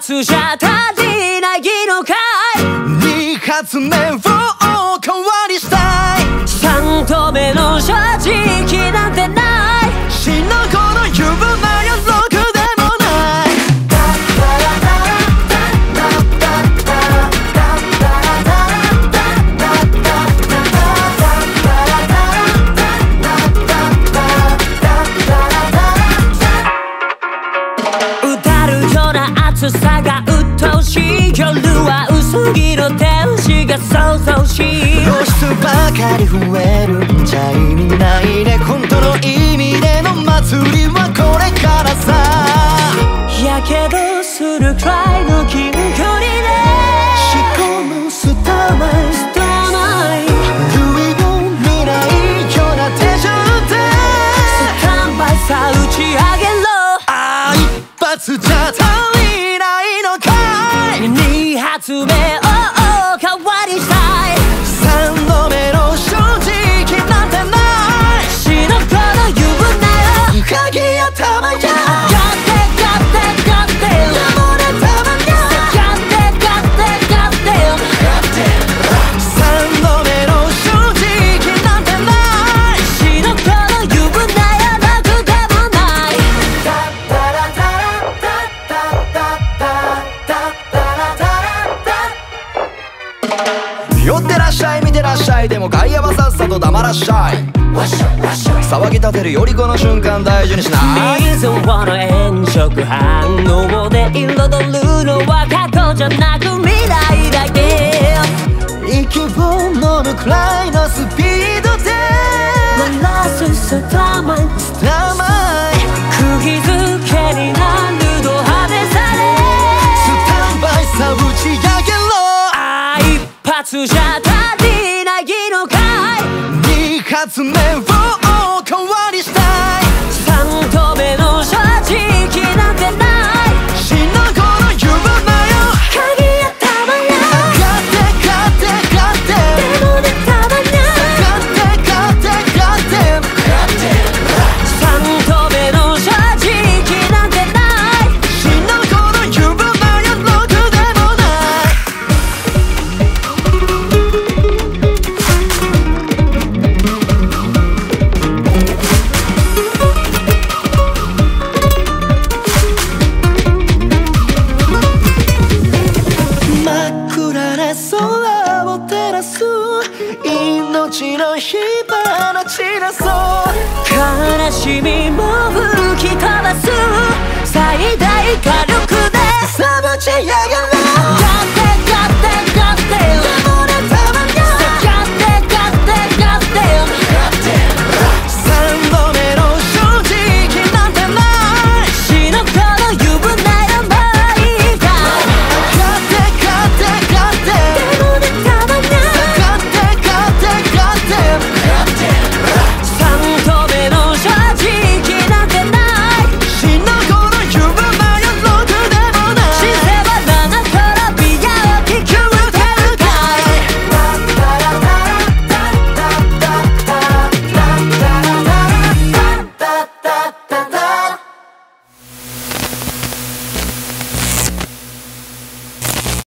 発じゃ足りないのかい。 2発目をおかわりしたい。 3度目の正直なんてない。 死の子の言うなよろくでもない。 歌るような暑さが鬱陶しい。夜は薄着の天使が想像しい。 露出ばかり増えるんじゃ意味ないね。本当の意味での祭りはこれからさ。 やけどするくらいの近距離で仕込むスターマイスターマイ類を見ないような手錠でスタンバイさ打ち上げろ。 一発じゃ足りないのかい。 2発目をおかわりしたい。 3度目の正直なんてない。 死の子の言うなよ。 鍵頭や寄ってらっしゃい見てらっしゃい。でも外野はさっさと黙らっしゃい。騒ぎ立てるよりこの瞬間大事にしない。 水をの炎色反応で彩るのは過去じゃなく未来だけ。 息を飲むくらいのスピードで鳴らすスターマイスターマイ釘付けになるド派手さでスタンバイさ打ち上げろ。 一発じゃ足りないのかい。 2発目をおかわりしたい。 3度目の正直なんてない。 死の子の言うなよ。 鍵頭や勝て勝て勝てでもねたまに勝て勝て勝て 3度目の正直なんてない。 死の子の言うなよろくでもない。真っ暗な空を照らす命の火花散らそう。 悲しみも吹き飛ばす最大火力でさぶち上がれ。